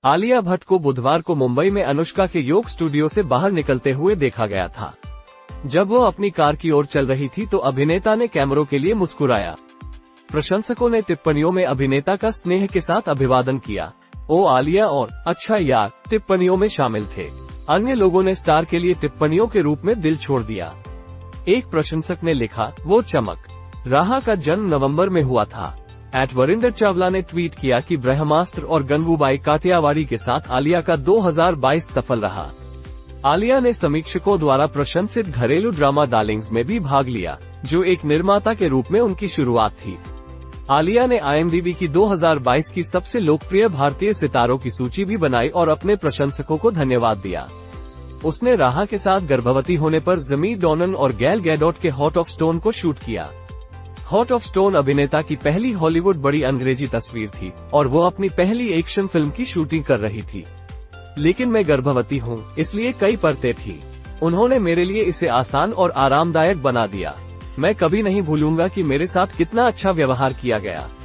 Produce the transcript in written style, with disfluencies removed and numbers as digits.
आलिया भट्ट को बुधवार को मुंबई में अनुष्का के योग स्टूडियो से बाहर निकलते हुए देखा गया था। जब वो अपनी कार की ओर चल रही थी तो अभिनेता ने कैमरों के लिए मुस्कुराया। प्रशंसकों ने टिप्पणियों में अभिनेता का स्नेह के साथ अभिवादन किया। ओ आलिया और अच्छा यार टिप्पणियों में शामिल थे। अन्य लोगों ने स्टार के लिए टिप्पणियों के रूप में दिल छोड़ दिया। एक प्रशंसक ने लिखा, वो चमक रहा का जन्म नवंबर में हुआ था। वरिंदर चावला ने ट्वीट किया कि ब्रह्मास्त्र और गंगूबाई काठियावाड़ी के साथ आलिया का 2022 सफल रहा। आलिया ने समीक्षकों द्वारा प्रशंसित घरेलू ड्रामा डार्लिंग्स में भी भाग लिया, जो एक निर्माता के रूप में उनकी शुरुआत थी। आलिया ने IMDb की 2022 की सबसे लोकप्रिय भारतीय सितारों की सूची भी बनाई और अपने प्रशंसकों को धन्यवाद दिया। उसने राहा के साथ गर्भवती होने पर ज़मी डॉनन और गैल गैडोट के हार्ट ऑफ स्टोन को शूट किया। हार्ट ऑफ स्टोन अभिनेता की पहली हॉलीवुड बड़ी अंग्रेजी तस्वीर थी और वो अपनी पहली एक्शन फिल्म की शूटिंग कर रही थी। लेकिन मैं गर्भवती हूँ, इसलिए कई परतें थी। उन्होंने मेरे लिए इसे आसान और आरामदायक बना दिया। मैं कभी नहीं भूलूंगा कि मेरे साथ कितना अच्छा व्यवहार किया गया।